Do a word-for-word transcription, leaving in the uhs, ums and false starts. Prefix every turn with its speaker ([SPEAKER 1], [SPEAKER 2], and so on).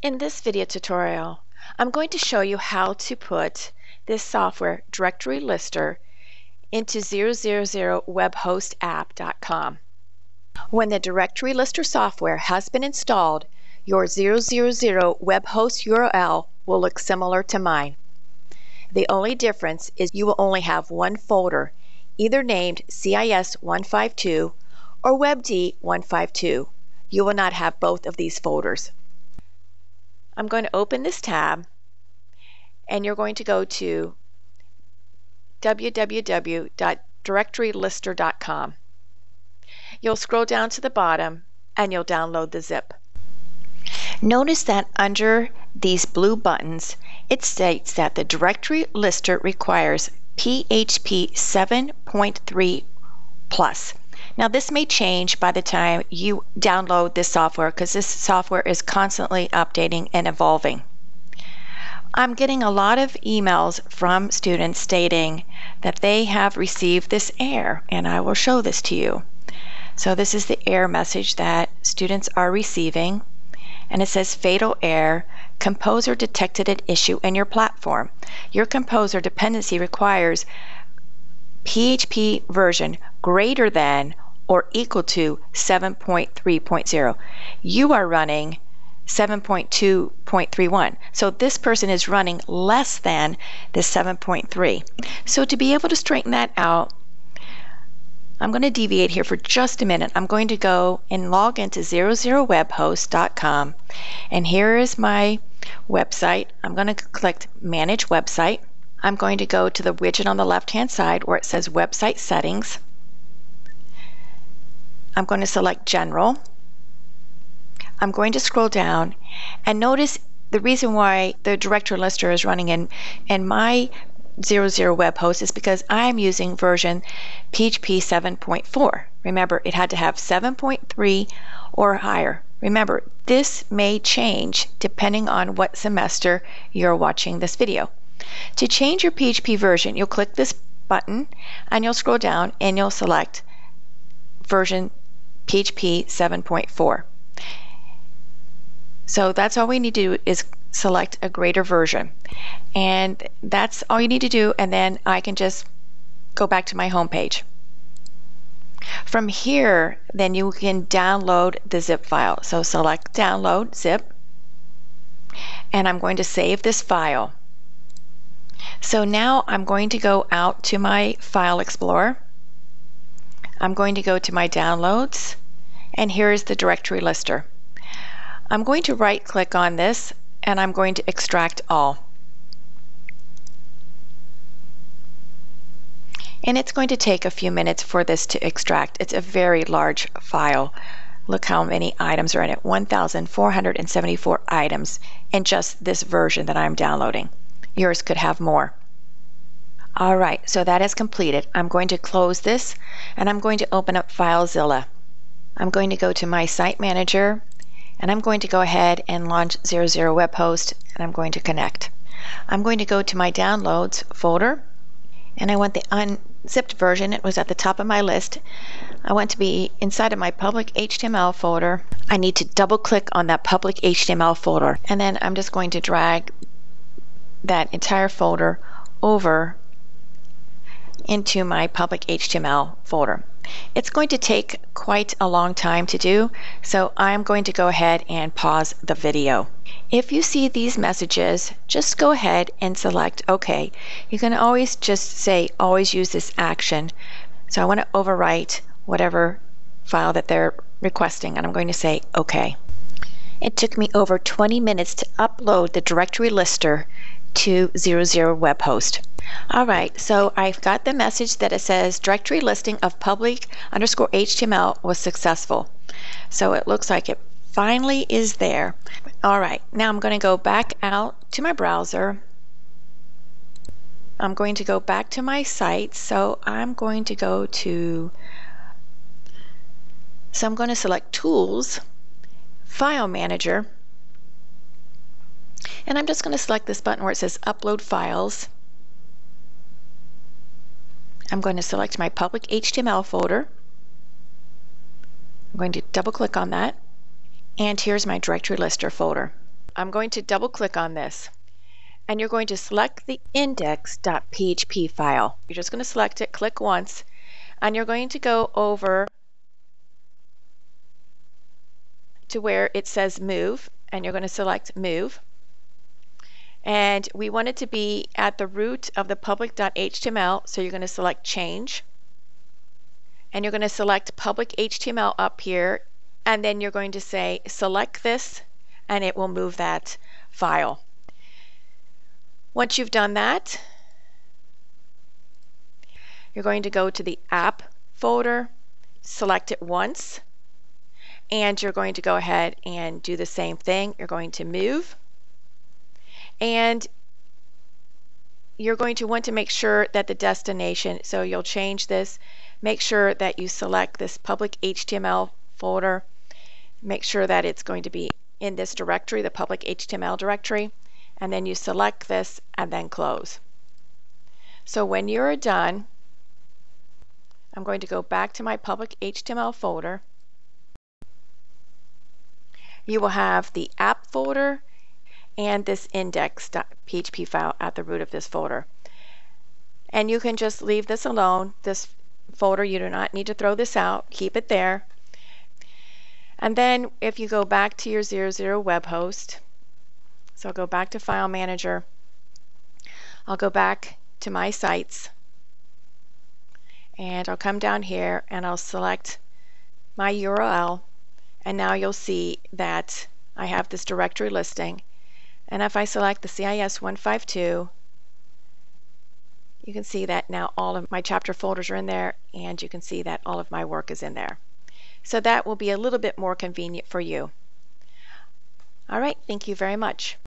[SPEAKER 1] In this video tutorial, I'm going to show you how to put this software directory lister into zero zero zero web host app dot com. When the directory lister software has been installed, your zero zero zero web host U R L will look similar to mine. The only difference is you will only have one folder, either named C I S one fifty-two or WebD one fifty-two. You will not have both of these folders. I'm going to open this tab and you're going to go to w w w dot directory lister dot com. You'll scroll down to the bottom and you'll download the zip. Notice that under these blue buttons it states that the directory lister requires P H P seven point three plus. Now this may change by the time you download this software because this software is constantly updating and evolving. I'm getting a lot of emails from students stating that they have received this error, and I will show this to you. So this is the error message that students are receiving, and it says fatal error. Composer detected an issue in your platform. Your Composer dependency requires P H P version greater than or equal to seven point three point zero. You are running seven point two point three one. So this person is running less than the seven point three. So to be able to straighten that out, I'm going to deviate here for just a minute. I'm going to go and log into zero zero web host dot com, and here is my website. I'm going to click Manage Website. I'm going to go to the widget on the left hand side where it says Website Settings. I'm going to select General. I'm going to scroll down and notice the reason why the directory lister is running in, in my zero zero web host is because I'm using version P H P seven point four. Remember, it had to have seven point three or higher. Remember, this may change depending on what semester you're watching this video. To change your P H P version, you'll click this button and you'll scroll down and you'll select version P H P seven point four. So that's all we need to do is select a greater version, and that's all you need to do, and then I can just go back to my home page. From here, then you can download the zip file. So select Download Zip, and I'm going to save this file. So now I'm going to go out to my File Explorer. I'm going to go to my Downloads, and here is the directory lister. I'm going to right click on this and I'm going to extract all. And it's going to take a few minutes for this to extract. It's a very large file. Look how many items are in it. one thousand four hundred seventy-four items in just this version that I'm downloading. Yours could have more. All right, so that is completed. I'm going to close this and I'm going to open up Filezilla. I'm going to go to my site manager and I'm going to go ahead and launch zero zero web host, and I'm going to connect. I'm going to go to my downloads folder, and I want the unzipped version. It was at the top of my list. I want to be inside of my public H T M L folder. I need to double click on that public H T M L folder, and then I'm just going to drag that entire folder over into my public H T M L folder. It's going to take quite a long time to do, so I'm going to go ahead and pause the video. If you see these messages, just go ahead and select OK. You can always just say always use this action. So I want to overwrite whatever file that they're requesting, and I'm going to say OK. It took me over twenty minutes to upload the directory lister to zero zero web host. All right, so I've got the message that it says directory listing of public underscore H T M L was successful. So it looks like it finally is there. All right, now I'm going to go back out to my browser. I'm going to go back to my site. So I'm going to go to, so I'm going to select Tools, File Manager, and I'm just going to select this button where it says Upload Files. I'm going to select my public H T M L folder. I'm going to double click on that, and here's my directory lister folder. I'm going to double click on this, and you're going to select the index dot P H P file. You're just going to select it, click once, and you're going to go over to where it says move, and you're going to select move. And we want it to be at the root of the public dot H T M L, so you're going to select change. And you're going to select public H T M L up here, and then you're going to say select this, and it will move that file. Once you've done that, you're going to go to the app folder, select it once, and you're going to go ahead and do the same thing. You're going to move, and you're going to want to make sure that the destination, so you'll change this, make sure that you select this public H T M L folder, make sure that it's going to be in this directory, the public H T M L directory, and then you select this and then close. So when you're done, I'm going to go back to my public H T M L folder. You will have the app folder and this index dot P H P file at the root of this folder. And you can just leave this alone, this folder. You do not need to throw this out. Keep it there. And then if you go back to your zero zero web host, so I'll go back to File Manager, I'll go back to My Sites, and I'll come down here and I'll select my U R L, and now you'll see that I have this directory listing. And if I select the C I S one fifty-two, you can see that now all of my chapter folders are in there, and you can see that all of my work is in there. So that will be a little bit more convenient for you. All right, thank you very much.